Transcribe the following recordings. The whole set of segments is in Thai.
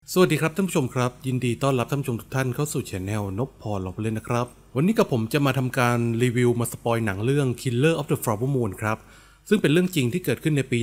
สวัสดีครับท่านผู้ชมครับยินดีต้อนรับท่านผู้ชมทุกท่านเข้าสู่ช anel นพพรเราไปเล่นนะครับวันนี้กับผมจะมาทำการรีวิวมาสปอยหนังเรื่อง Killer of the Flower Moon ครับซึ่งเป็นเรื่องจริงที่เกิดขึ้นในปี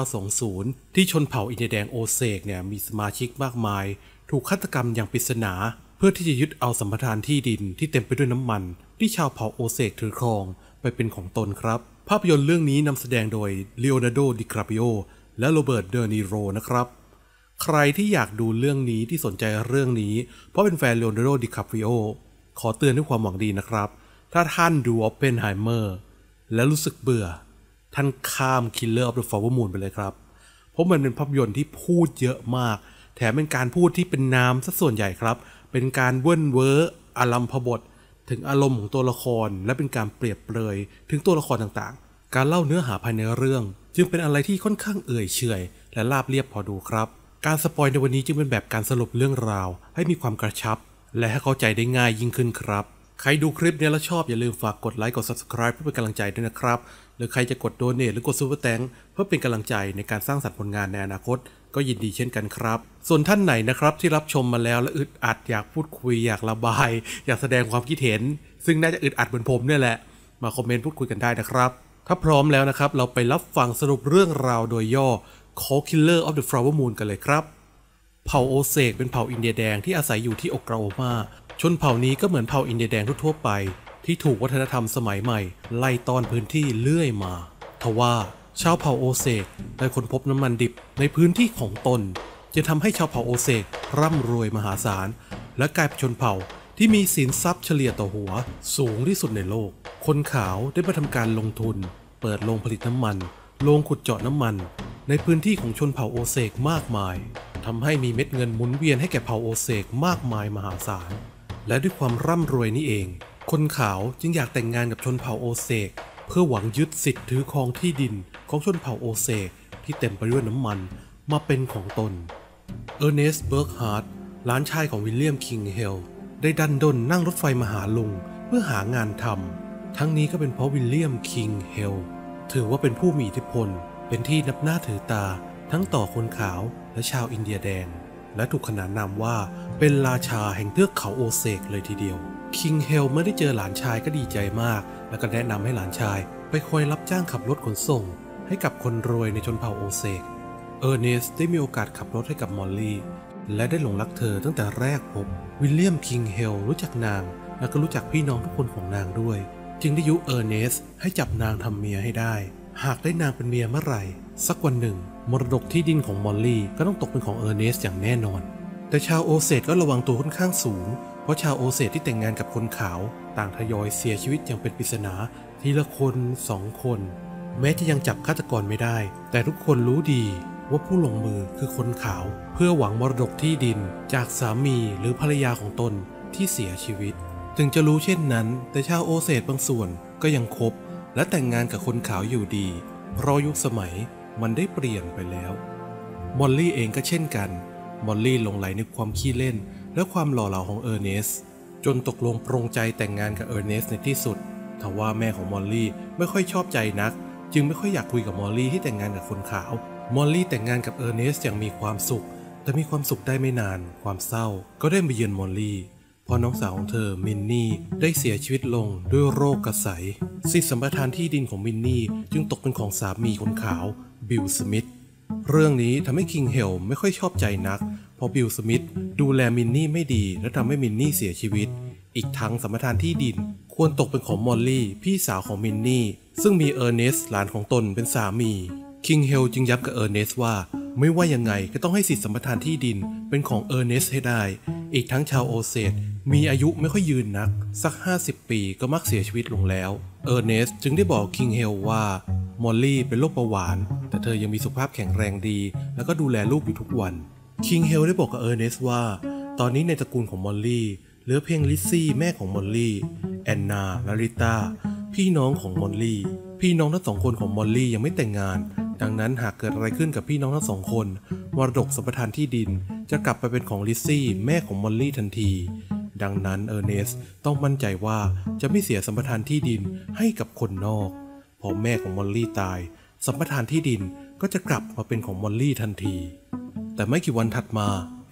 1920 ที่ชนเผ่าอินเดียแดงโอเซกเนี่ยมีสมาชิกมากมายถูกฆาตกรรมอย่างปริศนาเพื่อที่จะยึดเอาสัมปทานที่ดินที่เต็มไปด้วยน้ำมันที่ชาวเผ่าโอเซกถือครองไปเป็นของตนครับภาพยนตร์เรื่องนี้นำแสดงโดยลีโอนาร์โด ดิคาปิโอและโรเบิร์ต เดอนีโรนะครับใครที่อยากดูเรื่องนี้ที่สนใจเรื่องนี้เพราะเป็นแฟนเลโอนาร์โด ดิคาปิโอขอเตือนด้วยความหวังดีนะครับถ้าท่านดูออปเพนไฮเมอร์แล้วรู้สึกเบื่อท่านข้าม Killer of the Flower Moon ไปเลยครับเพราะมันเป็นภาพยนตร์ที่พูดเยอะมากแถมเป็นการพูดที่เป็นน้ำซะส่วนใหญ่ครับเป็นการเว่นเว้ออารัมพบทถึงอารมณ์ของตัวละครและเป็นการเปรียบเปรยถึงตัวละครต่างๆการเล่าเนื้อหาภายในเรื่องจึงเป็นอะไรที่ค่อนข้างเอื่อยเฉอยและราบเรียบพอดูครับการสปอยในวันนี้จึงเป็นแบบการสรุปเรื่องราวให้มีความกระชับและให้เข้าใจได้ง่ายยิ่งขึ้นครับใครดูคลิปนี้แล้วชอบอย่าลืมฝากกดไลค์กด Subscribe เพื่อเป็นกำลังใจด้วยนะครับหรือใครจะกดโดเนทหรือกดซูเปอร์แตงเพื่อเป็นกำลังใจในการสร้างสรรค์ผลงานในอนาคตก็ยินดีเช่นกันครับส่วนท่านไหนนะครับที่รับชมมาแล้วและอึดอัดอยากพูดคุยอยากระบายอยากแสดงความคิดเห็นซึ่งน่าจะอึดอัดเหมือนผมเนี่ยแหละมาคอมเมนต์พูดคุยกันได้นะครับถ้าพร้อมแล้วนะครับเราไปรับฟังสรุปเรื่องราวโดยย่อ Killer of the Flower Moon กันเลยครับเผ่าโอเซกเป็นเผ่าอินเดียแดงที่อาศัยอยู่ที่โอกลาโฮมาชนเผ่านี้ก็เหมือนเผ่าอินเดียแดงทั่วไปที่ถูกวัฒนธรรมสมัยใหม่ไล่ต้อนพื้นที่เรื่อยมาทว่าชาวเผ่าโอเซกได้ค้นพบน้ำมันดิบในพื้นที่ของตนจะทำให้ชาวเผ่าโอเซกร่ำรวยมหาศาลและกลายเป็นชนเผ่าที่มีสินทรัพย์เฉลี่ยต่อหัวสูงที่สุดในโลกคนขาวได้มาทำการลงทุนเปิดโรงผลิตน้ำมันโรงขุดเจาะน้ำมันในพื้นที่ของชนเผ่าโอเซกมากมายทำให้มีเม็ดเงินหมุนเวียนให้แก่เผ่าโอเซกมากมายมหาศาลและด้วยความร่ำรวยนี่เองคนขาวจึงอยากแต่งงานกับชนเผ่าโอเซกเพื่อหวังยึดสิทธิ์ถือครองที่ดินของชนเผ่าโอเซกที่เต็มไปด้วยน้ำมันมาเป็นของตนเออร์เนสต์ เบิร์กฮาร์ทหลานชายของวิลเลียม คิงเฮลได้ดันด้นนั่งรถไฟมาหาลุงเพื่อหางานทำทั้งนี้ก็เป็นเพราะวิลเลียม คิงเฮลถือว่าเป็นผู้มีอิทธิพลเป็นที่นับหน้าถือตาทั้งต่อคนขาวและชาวอินเดียแดงและถูกขนานนามว่าเป็นราชาแห่งเทือกเขาโอเซกเลยทีเดียวคิงเฮลเมื่อได้เจอหลานชายก็ดีใจมากและก็แนะนำให้หลานชายไปคอยรับจ้างขับรถขนส่งให้กับคนรวยในชนเผ่าโอเซกเออร์เนสต์ได้มีโอกาสขับรถให้กับมอลลี่และได้หลงรักเธอตั้งแต่แรกพบวิลเลียม คิงเฮลรู้จักนางและก็รู้จักพี่น้องทุกคนของนางด้วยจึงได้ยุเออร์เนสต์ให้จับนางทำเมียให้ได้หากได้นางเป็นเมียเมื่อไหร่สักวันหนึ่งมรดกที่ดินของมอลลี่ก็ต้องตกเป็นของเออร์เนสต์อย่างแน่นอนแต่ชาวโอเซตก็ระวังตัวค่อนข้างสูงเพราะชาวโอเซตที่แต่งงานกับคนขาวต่างทยอยเสียชีวิตอย่างเป็นปริศนาทีละคนสองคนแม้จะยังจับฆาตกรไม่ได้แต่ทุกคนรู้ดีว่าผู้ลงมือคือคนขาวเพื่อหวังมรดกที่ดินจากสามีหรือภรรยาของตนที่เสียชีวิตถึงจะรู้เช่นนั้นแต่ชาวโอเซตบางส่วนก็ยังคบและแต่งงานกับคนขาวอยู่ดีเพราะยุคสมัยมันได้เปลี่ยนไปแล้วมอลลี่เองก็เช่นกันมอลลี่หลงไหลในความขี้เล่นและความหล่อเหลาของเออร์เนสต์จนตกลงปรงใจแต่งงานกับเออร์เนสต์ในที่สุดทว่าแม่ของมอลลี่ไม่ค่อยชอบใจนักจึงไม่ค่อยอยากคุยกับมอลลี่ที่แต่งงานกับคนขาวมอลลี่แต่งงานกับเออร์เนสต์อย่างมีความสุขแต่มีความสุขได้ไม่นานความเศร้าก็ได้มาเยือนมอลลี่พอน้องสาวของเธอมินนี่ได้เสียชีวิตลงด้วยโรคกระใสสิทธิสัมปทานที่ดินของมินนี่จึงตกเป็นของสามีคนขาวบิล สมิธเรื่องนี้ทำให้คิงเฮลไม่ค่อยชอบใจนักเพราะบิล สมิธดูแลมินนี่ไม่ดีและทำให้มินนี่เสียชีวิตอีกทั้งสัมปทานที่ดินควรตกเป็นของมอลลี่พี่สาวของมินนี่ซึ่งมีเออร์เนสต์หลานของตนเป็นสามีคิงเฮลจึงย้ำกับเออร์เนสต์ว่าไม่ว่ายังไงก็ต้องให้สิทธิสัมปทานที่ดินเป็นของเออร์เนสต์ให้ได้อีกทั้งชาวโอเซตมีอายุไม่ค่อยยืนนักสัก50 ปีก็มักเสียชีวิตลงแล้วเออร์เนสต์จึงได้บอกคิงเฮลว่ามอลลี่เป็นโรคเบาหวานแต่เธอยังมีสุขภาพแข็งแรงดีแล้วก็ดูแลลูกอยู่ทุกวันคิงเฮลได้บอกกับเออร์เนสต์ว่าตอนนี้ในตระกูลของมอลลี่เหลือเพียงลิซซี่แม่ของมอลลี่แอนนาและริต้าพี่น้องของมอลลี่พี่น้องทั้งสองคนของมอลลี่ยังไม่แต่งงานดังนั้นหากเกิดอะไรขึ้นกับพี่น้องทั้งสองคนมรดกสัมปทานที่ดินจะกลับไปเป็นของลิซซี่แม่ของมอลลี่ทันทีดังนั้นเออร์เนสต์ต้องมั่นใจว่าจะไม่เสียสัมปทานที่ดินให้กับคนนอกพอแม่ของมอลลี่ตายสัมปทานที่ดินก็จะกลับมาเป็นของมอลลี่ทันทีแต่ไม่กี่วันถัดมาแอ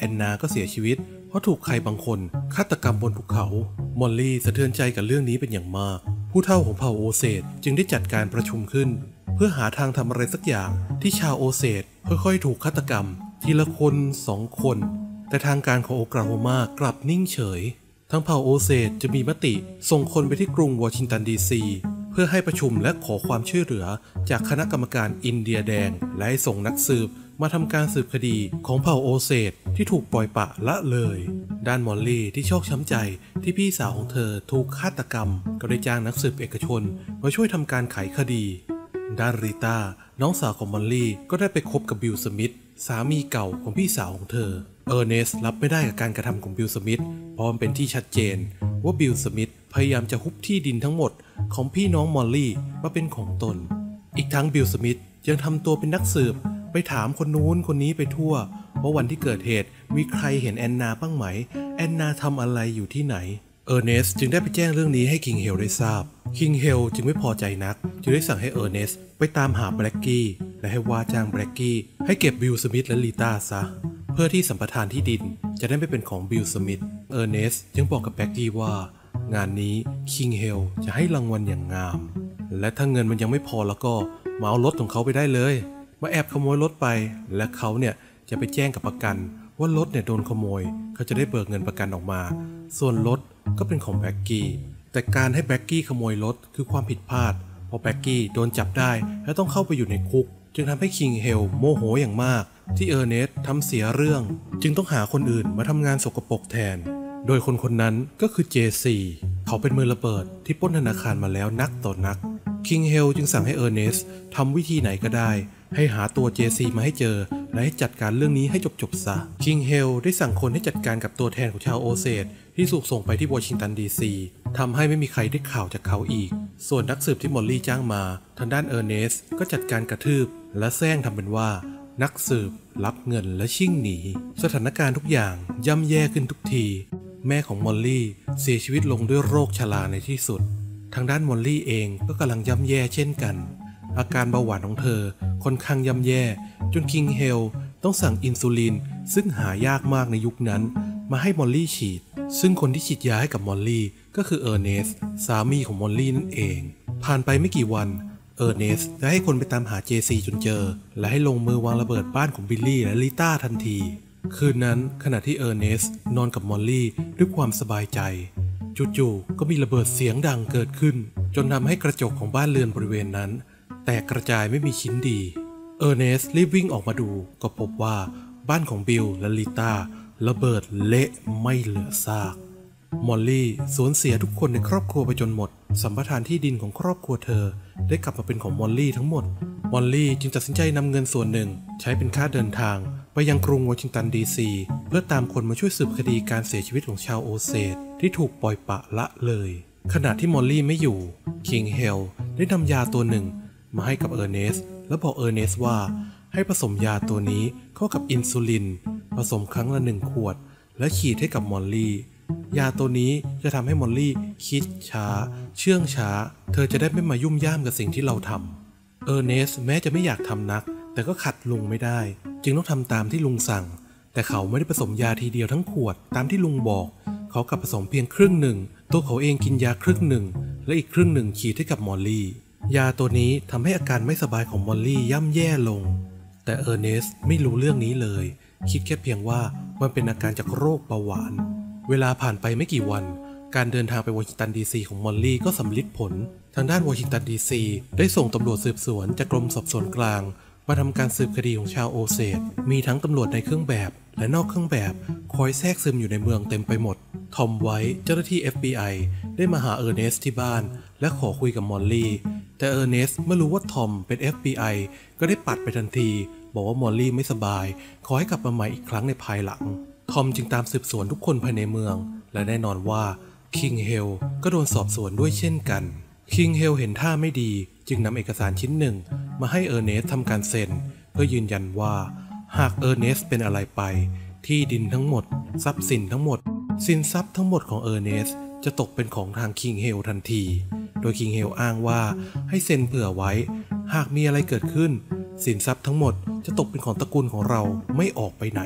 อนนาก็เสียชีวิตเพราะถูกใครบางคนฆาตกรรมบนภูเขามอลลี่สะเทือนใจกับเรื่องนี้เป็นอย่างมากผู้เฒ่าของเผ่าโอเซตจึงได้จัดการประชุมขึ้นเพื่อหาทางทำอะไรสักอย่างที่ชาวโอเซตค่อยๆถูกฆาตกรรมทีละคน2 คนแต่ทางการของโอกลาโฮมากลับนิ่งเฉยทั้งเผ่าโอเซตจะมีมติส่งคนไปที่กรุงวอชิงตันดีซีเพื่อให้ประชุมและขอความช่วยเหลือจากคณะกรรมการอินเดียแดงและให้ส่งนักสืบมาทำการสืบคดีของเผ่าโอเซตที่ถูกปล่อยปละละเลยด้านมอลลี่ที่ชอกช้ำใจที่พี่สาวของเธอถูกฆาตกรรมก็ได้จ้างนักสืบเอกชนมาช่วยทำการไขคดีด้านริต้าน้องสาวของมอลลี่ก็ได้ไปคบกับบิลสมิธสามีเก่าของพี่สาวของเธอเออร์เนสต์รับไม่ได้กับการกระทำของบิลสมิธเพราะมันเป็นที่ชัดเจนว่าบิลสมิธพยายามจะฮุบที่ดินทั้งหมดของพี่น้องมอลลี่มาเป็นของตนอีกทั้งบิลสมิธยังทำตัวเป็นนักสืบไปถามคนนู้นคนนี้ไปทั่วว่าวันที่เกิดเหตุมีใครเห็นแอนนาบ้างไหมแอนนาทำอะไรอยู่ที่ไหนเออร์เนสต์จึงได้ไปแจ้งเรื่องนี้ให้คิงเฮลได้ทราบคิงเฮลจึงไม่พอใจนักจึงได้สั่งให้เออร์เนสต์ไปตามหาแบล็กกี้และให้ว่าจ้างแบล็กกี้ให้เก็บบิลสมิธและลีต้าซะเพื่อที่สัมปทานที่ดินจะได้ไม่เป็นของบิลสมิธเออร์เนสต์ยังบอกกับแบล็กกี้ว่างานนี้คิงเฮลจะให้รางวัลอย่างงามและถ้าเงินมันยังไม่พอแล้วก็มาเอารถของเขาไปได้เลยมาแอบขโมยรถไปและเขาเนี่ยจะไปแจ้งกับประกันว่ารถเนี่ยโดนขโมยเขาจะได้เบิกเงินประกันออกมาส่วนรถก็เป็นของแบล็กกี้แต่การให้แบล็กกี้ขโมยรถคือความผิดพลาดพอแบล็กกี้โดนจับได้และต้องเข้าไปอยู่ในคุกจึงทำให้คิงเฮลโมโหอย่างมากที่เออร์เนสต์ทำเสียเรื่องจึงต้องหาคนอื่นมาทำงานสกปรกแทนโดยคนนั้นก็คือเจซีเขาเป็นมือระเบิดที่ปล้นธนาคารมาแล้วนักต่อนักคิงเฮลจึงสั่งให้เออร์เนสต์ทำวิธีไหนก็ได้ให้หาตัวเจซีมาให้เจอและให้จัดการเรื่องนี้ให้จบซะคิงเฮลได้สั่งคนให้จัดการกับตัวแทนของชาวโอเซตที่ถูกส่งไปที่วอชิงตันดีซีทำให้ไม่มีใครได้ข่าวจากเขาอีกส่วนนักสืบที่มอลลี่จ้างมาทางด้านเออร์เนสต์ก็จัดการกระทืบและแซงทำเป็นว่านักสืบรับเงินและชิ่งหนีสถานการณ์ทุกอย่างย่ำแย่ขึ้นทุกทีแม่ของมอลลี่เสียชีวิตลงด้วยโรคชราในที่สุดทางด้านมอลลี่เองก็กำลังย่ำแย่เช่นกันอาการเบาหวานของเธอค่อนข้างย่ำแย่จนคิงเฮลต้องสั่งอินซูลินซึ่งหายากมากในยุคนั้นมาให้มอลลี่ฉีดซึ่งคนที่ฉีดยาให้กับมอลลี่ก็คือเออร์เนสต์สามีของมอลลี่นั่นเองผ่านไปไม่กี่วันเออร์เนสต์ได้ให้คนไปตามหาเจซีจนเจอและให้ลงมือวางระเบิดบ้านของบิลลี่และลิต้าทันทีคืนนั้นขณะที่เออร์เนสต์นอนกับมอลลี่ด้วยความสบายใจจู่ๆก็มีระเบิดเสียงดังเกิดขึ้นจนทำให้กระจกของบ้านเรือนบริเวณนั้นแตกกระจายไม่มีชิ้นดีเออร์เนสต์รีบวิ่งออกมาดูก็พบว่าบ้านของบิลและลิต้าระเบิดเละไม่เหลือซากมอลลี่สูญเสียทุกคนในครอบครัวไปจนหมดสัมปทานที่ดินของครอบครัวเธอได้กลับมาเป็นของมอลลี่ทั้งหมดมอลลี่จึงตัดสินใจนำเงินส่วนหนึ่งใช้เป็นค่าเดินทางไปยังกรุงวอชิงตันดีซีเพื่อตามคนมาช่วยสืบคดีการเสียชีวิตของชาวโอเซตที่ถูกปล่อยปละละเลยขณะที่มอลลี่ไม่อยู่คิงเฮลได้นำยาตัวหนึ่งมาให้กับเออร์เนสต์และบอกเออร์เนสต์ว่าให้ผสมยาตัวนี้เข้ากับอินซูลินผสมครั้งละ1 ขวดและฉีดให้กับมอลลี่ยาตัวนี้จะทำให้มอลลี่คิดช้าเชื่องช้าเธอจะได้ไม่มายุ่มย่ามกับสิ่งที่เราทำเออร์เนสต์แม้จะไม่อยากทำนักแต่ก็ขัดลุงไม่ได้จึงต้องทำตามที่ลุงสั่งแต่เขาไม่ได้ผสมยาทีเดียวทั้งขวดตามที่ลุงบอกเขากลับผสมเพียงครึ่งหนึ่งตัวเขาเองกินยาครึ่งหนึ่งและอีกครึ่งหนึ่งฉีดให้กับมอลลี่ยาตัวนี้ทำให้อาการไม่สบายของมอลลี่ย่ำแย่ลงแต่เออร์เนสต์ไม่รู้เรื่องนี้เลยคิดแค่เพียงว่ามันเป็นอาการจากโรคเบาหวานเวลาผ่านไปไม่กี่วันการเดินทางไปวอชิงตันดีซีของมอลลี่ก็สำลิดผลทางด้านวอชิงตันดีซีได้ส่งตำรวจสืบสวนจากกรมสอบสวนกลางมาทำการสืบคดีของชาวโอเซตมีทั้งตำรวจในเครื่องแบบและนอกเครื่องแบบคอยแทรกซึมอยู่ในเมืองเต็มไปหมดทอมไว้เจ้าหน้าที่ FBI ได้มาหาเออร์เนสต์ที่บ้านและขอคุยกับมอลลี่แต่เออร์เนสต์เมื่อรู้ว่าทอมเป็น FBI ก็ได้ปัดไปทันทีบอกว่ามอลลี่ไม่สบายขอให้กลับมาใหม่อีกครั้งในภายหลังทอมจึงตามสืบสวนทุกคนภายในเมืองและแน่นอนว่าคิงเฮลก็โดนสอบสวนด้วยเช่นกันคิงเฮลเห็นท่าไม่ดีจึงนำเอกสารชิ้นหนึ่งมาให้เออร์เนสต์ทำการเซ็นเพื่อยืนยันว่าหากเออร์เนสต์เป็นอะไรไปที่ดินทั้งหมดทรัพย์สินทั้งหมดสินทรัพย์ทั้งหมดของเออร์เนสต์จะตกเป็นของทางคิงเฮลทันทีโดยคิงเฮลอ้างว่าให้เซ็นเผื่อไว้หากมีอะไรเกิดขึ้นสินทรัพย์ทั้งหมดจะตกเป็นของตระกูลของเราไม่ออกไปไหน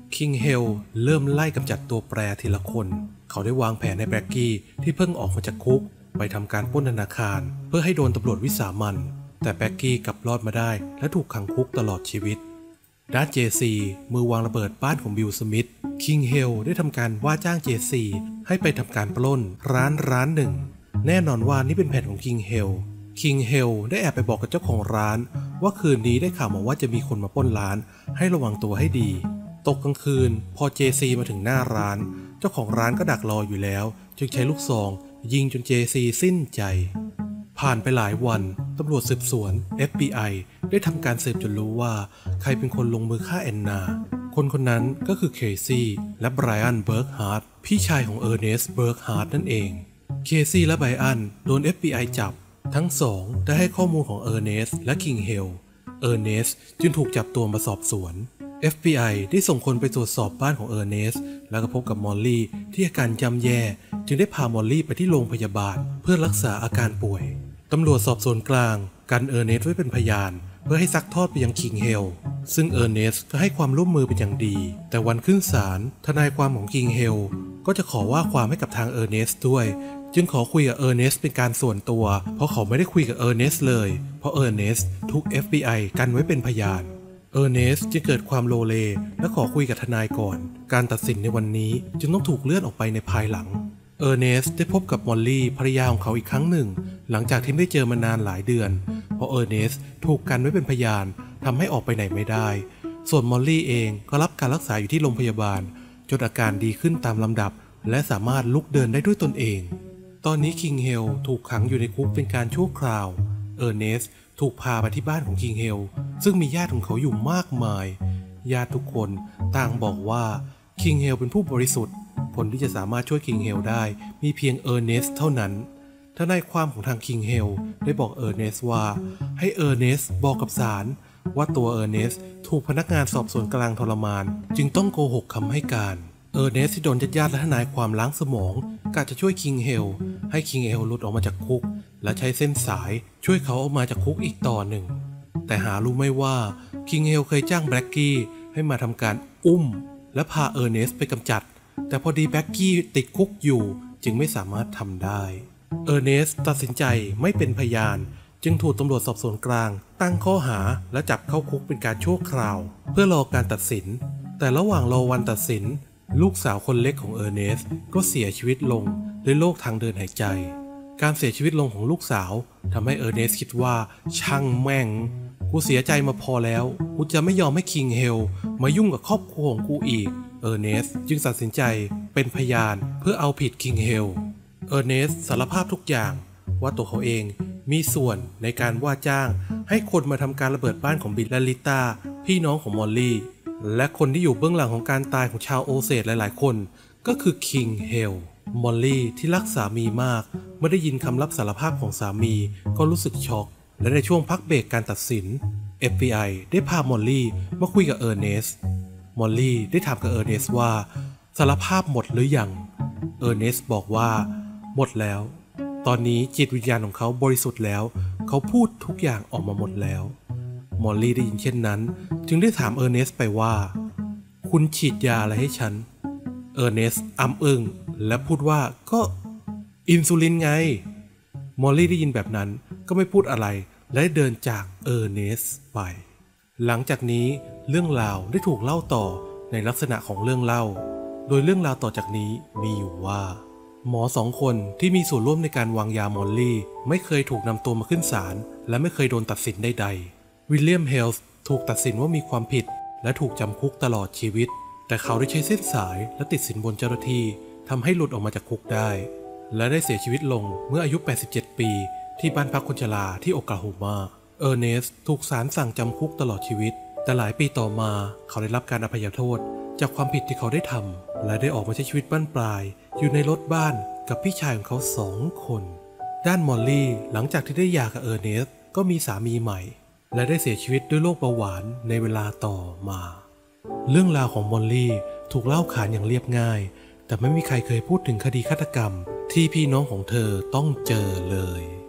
คิงเฮลเริ่มไล่กำจัดตัวแปรทีละคนเขาได้วางแผนให้แบล็กกี้ที่เพิ่งออกมาจากคุกไปทำการปล้นธนาคารเพื่อให้โดนตำรวจวิสามันแต่แบล็กกี้กลับรอดมาได้และถูกขังคุกตลอดชีวิตด้านเจซีมือวางระเบิดบ้านของบิลสมิธคิงเฮลได้ทำการว่าจ้างเจซีให้ไปทำการปล้นร้านหนึ่งแน่นอนว่านี่เป็นแผนของคิงเฮลได้แอบไปบอกกับเจ้าของร้านว่าคืนนี้ได้ข่าวมาว่าจะมีคนมาปล้นร้านให้ระวังตัวให้ดีตกกลางคืนพอเจซีมาถึงหน้าร้านเจ้าของร้านก็ดักรออยู่แล้วจึงใช้ลูกซองยิงจนเจซีสิ้นใจผ่านไปหลายวันตำรวจสืบสวน FBI ได้ทำการสืบจนรู้ว่าใครเป็นคนลงมือฆ่าแอนนาคนนั้นก็คือเคซี่และไบรอันเบิร์กฮาร์ทพี่ชายของเออร์เนสต์เบิร์กฮาร์ทนั่นเองเคซี่และไบรอันโดน FBI จับทั้งสองได้ให้ข้อมูลของเออร์เนสต์และคิงเฮลเออร์เนสต์จึงถูกจับตัวมาสอบสวน FBI ได้ส่งคนไปตรวจสอบบ้านของเออร์เนสต์แล้วก็พบกับมอลลี่ที่อาการย่ำแย่จึงได้พามอลลี่ไปที่โรงพยาบาลเพื่อรักษาอาการป่วยตำรวจสอบสวนกลางกันเออร์เนสต์ไว้เป็นพยานเพื่อให้ซักทอดไปยังคิงเฮลซึ่งเออร์เนสต์ก็ให้ความร่วมมือเป็นอย่างดีแต่วันขึ้นศาลทนายความของคิงเฮลก็จะขอว่าความให้กับทางเออร์เนสต์ด้วยจึงขอคุยกับเออร์เนสต์เป็นการส่วนตัวเพราะเขาไม่ได้คุยกับเออร์เนสต์เลยเพราะเออร์เนสต์ถูก FBI กันไว้เป็นพยานเออร์เนสต์จึงเกิดความโลเลและขอคุยกับทนายก่อนการตัดสินในวันนี้จึงต้องถูกเลื่อนออกไปในภายหลังเออร์เนสต์ได้พบกับมอลลี่ภรรยาของเขาอีกครั้งหนึ่งหลังจากที่ไม่ได้เจอมานานหลายเดือนเพราะเออร์เนสต์ถูกกันไว้เป็นพยานทำให้ออกไปไหนไม่ได้ส่วนมอลลี่เองก็รับการรักษาอยู่ที่โรงพยาบาลจนอาการดีขึ้นตามลำดับและสามารถลุกเดินได้ด้วยตนเองตอนนี้คิงเฮลถูกขังอยู่ในคุกเป็นการชั่วคราวเออร์เนสต์ถูกพาไปที่บ้านของคิงเฮลซึ่งมีญาติของเขาอยู่มากมายญาติทุกคนต่างบอกว่าคิงเฮลเป็นผู้บริสุทธิ์คนที่จะสามารถช่วยคิงเฮลได้มีเพียงเออร์เนสต์เท่านั้นทนายความของทางคิงเฮลได้บอกเออร์เนสต์ว่าให้เออร์เนสต์บอกกับศาลว่าตัวเออร์เนสต์ถูกพนักงานสอบสวนกลางทรมานจึงต้องโกหกคำให้การเออร์เนสต์ที่โดนญาติและทนายความล้างสมองกะจะช่วยคิงเฮลให้คิงเฮลหลุดออกมาจากคุกและใช้เส้นสายช่วยเขาออกมาจากคุกอีกต่อหนึ่งแต่หารู้ไม่ว่าคิงเฮลเคยจ้างแบล็กกี้ให้มาทำการอุ้มและพาเออร์เนสต์ไปกำจัดแต่พอดีแบล็กกี้ติดคุกอยู่จึงไม่สามารถทำได้เออร์เนสต์ตัดสินใจไม่เป็นพยานจึงถูกตำรวจสอบสวนกลางตั้งข้อหาและจับเข้าคุกเป็นการชั่วคราวเพื่อรอการตัดสินแต่ระหว่างรอวันตัดสินลูกสาวคนเล็กของเออร์เนสต์ก็เสียชีวิตลงด้วยโรคทางเดินหายใจการเสียชีวิตลงของลูกสาวทำให้เออร์เนสต์คิดว่าช่างแม่งกูเสียใจมาพอแล้วกูจะไม่ยอมให้คิงเฮลมายุ่งกับครอบครัวของกูอีกเออร์เนสต์จึงตัดสินใจเป็นพยานเพื่อเอาผิดคิงเฮลเออร์เนสต์สารภาพทุกอย่างว่าตัวเขาเองมีส่วนในการว่าจ้างให้คนมาทำการระเบิดบ้านของบิลและลิต้าพี่น้องของมอลลี่และคนที่อยู่เบื้องหลังของการตายของชาวโอเซตหลายๆคนก็คือคิงเฮลมอลลี่ที่รักสามีมากเมื่อได้ยินคำรับสารภาพของสามีก็รู้สึกช็อกและในช่วงพักเบรกการตัดสิน FBI ได้พามอลลี่มาคุยกับเออร์เนสต์มอลลี่ได้ถามกับเออร์เนสต์ว่าสารภาพหมดหรือยังเออร์เนสต์บอกว่าหมดแล้วตอนนี้จิตวิญญาณของเขาบริสุทธิ์แล้วเขาพูดทุกอย่างออกมาหมดแล้วมอลลี่ได้ยินเช่นนั้นจึงได้ถามเออร์เนสต์ไปว่าคุณฉีดยาอะไรให้ฉันเออร์เนสต์อึ้งและพูดว่าก็อินซูลินไงมอลลี่ได้ยินแบบนั้นก็ไม่พูดอะไรและเดินจากเออร์เนสต์ไปหลังจากนี้เรื่องราวได้ถูกเล่าต่อในลักษณะของเรื่องเล่าโดยเรื่องราวต่อจากนี้มีอยู่ว่าหมอสองคนที่มีส่วนร่วมในการวางยามอลลี่ไม่เคยถูกนำตัวมาขึ้นศาลและไม่เคยโดนตัดสินใดๆวิลเลียมเฮลส์ถูกตัดสินว่ามีความผิดและถูกจำคุกตลอดชีวิตแต่เขาได้ใช้เส้นสายและติดสินบนเจ้าหน้าที่ทำให้หลุดออกมาจากคุกได้และได้เสียชีวิตลงเมื่ออายุ 87 ปีที่บ้านพักคนชราที่โอกลาโฮมาเออร์เนสต์ถูกศาลสั่งจำคุกตลอดชีวิตแต่หลายปีต่อมาเขาได้รับการอภัยโทษจากความผิดที่เขาได้ทำและได้ออกมาใช้ชีวิตบั้นปลายอยู่ในรถบ้านกับพี่ชายของเขา2 คนด้านมอลลี่หลังจากที่ได้หย่ากับเออร์เนสต์ก็มีสามีใหม่และได้เสียชีวิตด้วยโรคเบาหวานในเวลาต่อมาเรื่องราวของมอลลี่ถูกเล่าขานอย่างเรียบง่ายแต่ไม่มีใครเคยพูดถึงคดีฆาตกรรมที่พี่น้องของเธอต้องเจอเลย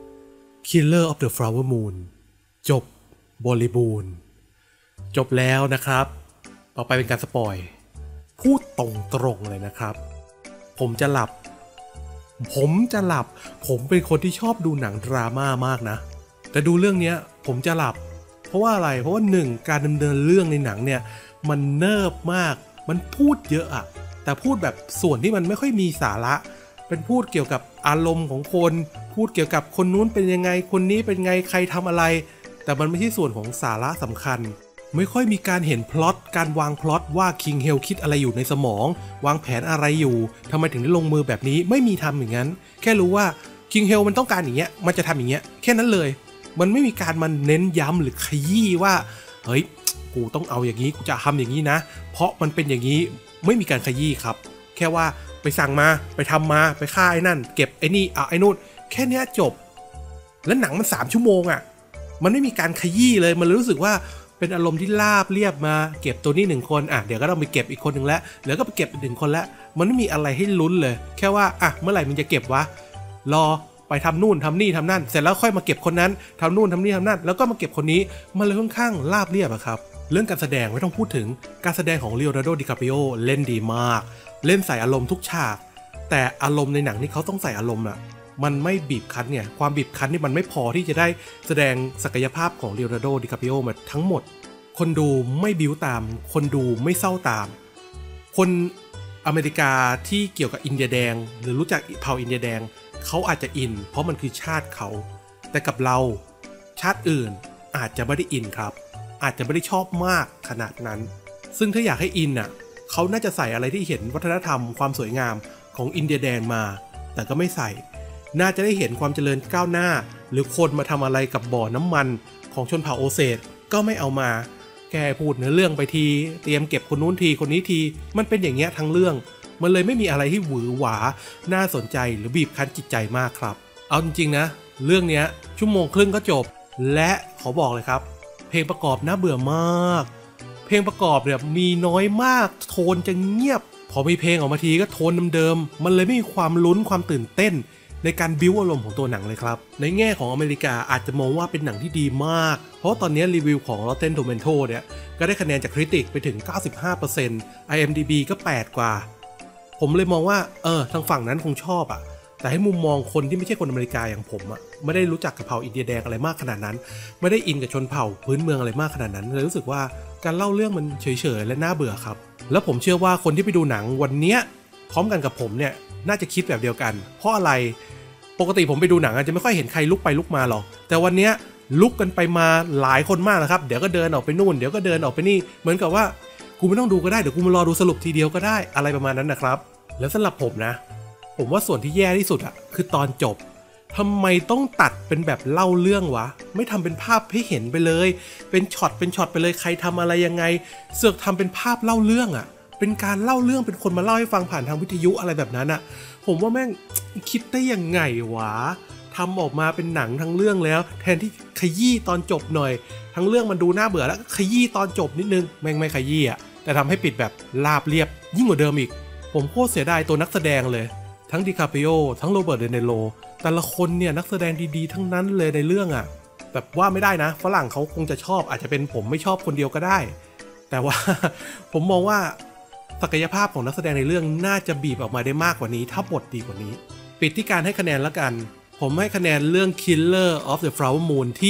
Killer of the Flower Moon จบบริบูรณ์จบแล้วนะครับต่อไปเป็นการสปอยพูดตรงๆเลยนะครับผมจะหลับผมเป็นคนที่ชอบดูหนังดราม่ามากนะแต่ดูเรื่องนี้ผมจะหลับเพราะว่าอะไรเพราะว่า1การดำเนินเรื่องในหนังเนี่ยมันเนิบมากมันพูดเยอะอะแต่พูดแบบส่วนที่มันไม่ค่อยมีสาระเป็นพูดเกี่ยวกับอารมณ์ของคนพูดเกี่ยวกับคนนู้นเป็นยังไงคนนี้เป็นไงใครทำอะไรแต่มันไม่ใช่ส่วนของสาระสำคัญไม่ค่อยมีการเห็นพล็อตการวางพล็อตว่าคิงเฮลคิดอะไรอยู่ในสมองวางแผนอะไรอยู่ทำไมถึงได้ลงมือแบบนี้ไม่มีทำอย่างนั้นแค่รู้ว่าคิงเฮลมันต้องการอย่างเงี้ยมันจะทำอย่างเงี้ยแค่นั้นเลยมันไม่มีการมันเน้นย้ำหรือขยี้ว่าเฮ้ยกูต้องเอาอย่างนี้กูจะทำอย่างนี้นะเพราะมันเป็นอย่างนี้ไม่มีการขยี้ครับแค่ว่าไปสั่งมาไปทำมาไปฆ่าไอ้นั่นเก็บไอ้นี่ไอ้นู่นแค่นี้จบแล้วหนังมัน3 ชั่วโมงอ่ะมันไม่มีการขยี้เลยมันรู้สึกว่าเป็นอารมณ์ที่ราบเรียบมาเก็บตัวนี้1 คนเดี๋ยวก็ต้องไปเก็บอีกคนหนึ่งแล้วเดี๋ยวก็ไปเก็บอีก1 คนแล้วมันไม่มีอะไรให้ลุ้นเลยแค่ว่าเมื่อไหร่มึงจะเก็บวะรอไปทำนู่นทำนี่ทำนั่นเสร็จแล้วค่อยมาเก็บคนนั้นทำนู่นทำนี่ทำนั่นแล้วก็มาเก็บคนนี้มันเลยค่อนข้างราบเรียบครับเรื่องการแสดงไม่ต้องพูดถึงการแสดงของลีโอนาร์โด ดิคาปิโอเล่นดีมากเล่นใส่อารมณ์ทุกฉากแต่อารมณ์ในหนังที่เขาต้องใส่อารมณ์มันไม่บีบคั้นเนี่ยความบีบคั้นนี่มันไม่พอที่จะได้แสดงศักยภาพของลีโอนาร์โด ดิคาปิโอมาทั้งหมดคนดูไม่บิ้วตามคนดูไม่เศร้าตามคนอเมริกาที่เกี่ยวกับอินเดียแดงหรือรู้จักเผ่าอินเดียแดงเขาอาจจะอินเพราะมันคือชาติเขาแต่กับเราชาติอื่นอาจจะไม่ได้อินครับอาจจะไม่ได้ชอบมากขนาดนั้นซึ่งถ้าอยากให้อินเขาน่าจะใส่อะไรที่เห็นวัฒนธรรมความสวยงามของอินเดียแดงมาแต่ก็ไม่ใส่น่าจะได้เห็นความเจริญก้าวหน้าหรือคนมาทำอะไรกับบ่อน้ำมันของชนเผ่าโอเซสก็ไม่เอามาแค่พูดเนื้อเรื่องไปทีเตรียมเก็บคนนู้นทีคนนี้ทีมันเป็นอย่างเงี้ยทั้งเรื่องมันเลยไม่มีอะไรที่หวือหวาน่าสนใจหรือบีบคั้นจิตใจมากครับเอาจริงๆนะเรื่องนี้1 ชั่วโมงครึ่งก็จบและขอบอกเลยครับเพลงประกอบน่าเบื่อมากเพลงประกอบเนี่ยมีน้อยมากโทนจะเงียบพอมีเพลงออกมาทีก็โทนเดิมๆมันเลยไม่มีความลุ้นความตื่นเต้นในการบิ้วอารมณ์ของตัวหนังเลยครับในแง่ของอเมริกาอาจจะมองว่าเป็นหนังที่ดีมากเพราะตอนนี้รีวิวของ Rotten Tomatoes เนี่ยก็ได้คะแนนจากคริติกไปถึง 95% IMDb ก็8 กว่าผมเลยมองว่าทางฝั่งนั้นคงชอบแต่ให้มุมมองคนที่ไม่ใช่คนอเมริกาอย่างผมไม่ได้รู้จักกับเผ่าอินเดียแดงอะไรมากขนาดนั้นไม่ได้อินกับชนเผ่าพื้นเมืองอะไรมากขนาดนั้นเลยรู้สึกว่าการเล่าเรื่องมันเฉยๆและน่าเบื่อครับแล้วผมเชื่อว่าคนที่ไปดูหนังวันนี้พร้อมกันกับผมเนี่ยน่าจะคิดแบบเดียวกันเพราะอะไรปกติผมไปดูหนังจะไม่ค่อยเห็นใครลุกไปลุกมาหรอกแต่วันนี้ลุกกันไปมาหลายคนมากนะครับเดี๋ยวก็เดินออกไปนู่นเดี๋ยวก็เดินออกไปนี่เหมือนกับว่ากูไม่ต้องดูก็ได้เดี๋ยวกูมารอดูสรุปทีเดียวก็ได้อะไรประมาณนั้นนะครับแล้วสำหรับผมนะผมว่าส่วนที่แย่ที่สุดคือตอนจบทำไมต้องตัดเป็นแบบเล่าเรื่องวะไม่ทำเป็นภาพให้เห็นไปเลยเป็นช็อตไปเลยใครทำอะไรยังไงเสือกทำเป็นภาพเล่าเรื่องเป็นการเล่าเรื่องเป็นคนมาเล่าให้ฟังผ่านทางวิทยุอะไรแบบนั้นผมว่าแม่งคิดได้ยังไงวะทำออกมาเป็นหนังทั้งเรื่องแล้วแทนที่ขยี้ตอนจบหน่อยทั้งเรื่องมันดูน่าเบื่อแล้วขยี้ตอนจบนิดนึงแม่งไม่ขยี้แต่ทำให้ปิดแบบราบเรียบยิ่งกว่าเดิมอีกผมโคตรเสียดายตัวนักแสดงเลยทั้งดิคาปิโอทั้งโรเบิร์ต เดเนโรแต่ละคนเนี่ยนักแสดงดีๆทั้งนั้นเลยในเรื่องแบบว่าไม่ได้นะฝรั่งเขาคงจะชอบอาจจะเป็นผมไม่ชอบคนเดียวก็ได้แต่ว่า ผมมองว่าศักยภาพของนักแสดงในเรื่องน่าจะบีบออกมาได้มากกว่านี้ถ้าบทดีกว่านี้ปิดที่การให้คะแนนแล้วกันผมให้คะแนนเรื่อง Killer of the Flower Moon ที่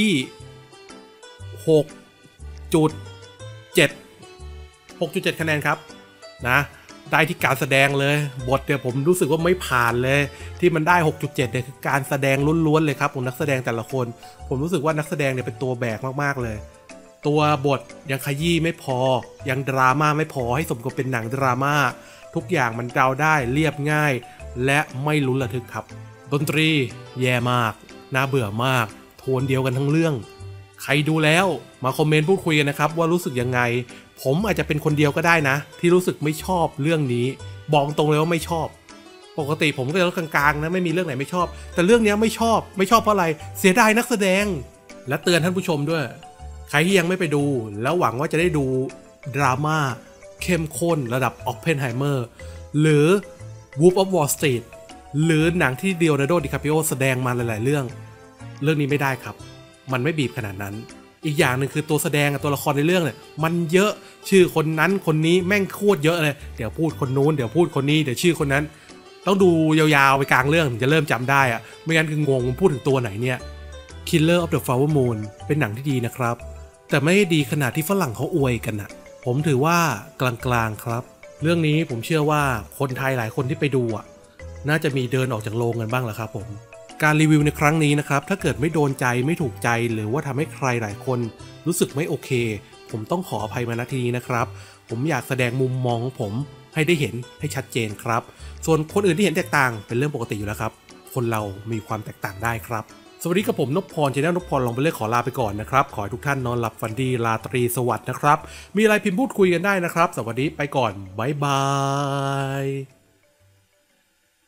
6.7 คะแนนครับนะได้ที่การแสดงเลยบทเนี่ยผมรู้สึกว่าไม่ผ่านเลยที่มันได้ 6.7 เนี่ยคือการแสดงล้วนๆเลยครับของนักแสดงแต่ละคนผมรู้สึกว่านักแสดงเนี่ยเป็นตัวแบกมากๆเลยตัวบทยังขยี้ไม่พอยังดราม่าไม่พอให้สมกับเป็นหนังดราม่าทุกอย่างมันเดาได้เรียบง่ายและไม่ลุ้นระทึกครับดนตรีแย่มากน่าเบื่อมากโทนเดียวกันทั้งเรื่องใครดูแล้วมาคอมเมนต์พูดคุยกันนะครับว่ารู้สึกยังไงผมอาจจะเป็นคนเดียวก็ได้นะที่รู้สึกไม่ชอบเรื่องนี้บอกตรงเลยว่าไม่ชอบปกติผมก็จะกลางๆนะไม่มีเรื่องไหนไม่ชอบแต่เรื่องนี้ไม่ชอบเพราะอะไรเสียดายนักแสดงและเตือนท่านผู้ชมด้วยใครที่ยังไม่ไปดูแล้วหวังว่าจะได้ดูดราม่าเข้มข้นระดับ Oppenheimer หรือ Wolf of Wall Street หรือหนังที่ลีโอนาร์โด ดิคาปิโอแสดงมาหลายๆเรื่องนี้ไม่ได้ครับมันไม่บีบขนาดนั้นอีกอย่างหนึ่งคือตัวแสดงกับตัวละครในเรื่องเนี่ยมันเยอะชื่อคนนั้นคนนี้แม่งโคตรเยอะเลยเดี๋ยวพูดคนนู้นเดี๋ยวพูดคนนี้เดี๋ยวชื่อคนนั้นต้องดูยาวๆไปกลางเรื่องถึงจะเริ่มจำได้อะไม่งั้นคืองงพูดถึงตัวไหนเนี่ย Killer of the Flower Moon เป็นหนังที่ดีนะครับแต่ไม่ได้ดีขนาดที่ฝรั่งเขาอวยกันนะผมถือว่ากลางๆครับเรื่องนี้ผมเชื่อว่าคนไทยหลายคนที่ไปดูน่าจะมีเดินออกจากโรงกันบ้างแหละครับผมการรีวิวในครั้งนี้นะครับถ้าเกิดไม่โดนใจไม่ถูกใจหรือว่าทำให้ใครหลายคนรู้สึกไม่โอเคผมต้องขออภัยมาณที่นี้นะครับผมอยากแสดงมุมมองของผมให้ได้เห็นให้ชัดเจนครับส่วนคนอื่นที่เห็นแตกต่างเป็นเรื่องปกติอยู่แล้วครับคนเรามีความแตกต่างได้ครับสวัสดีกับผมนพพรชาแนลนพพรลองไปเลือกขอลาไปก่อนนะครับขอให้ทุกท่านนอนหลับฝันดีราตรีสวัสดิ์นะครับมีอะไรพิมพ์พูดคุยกันได้นะครับสวัสดีไปก่อนบ๊ายบาย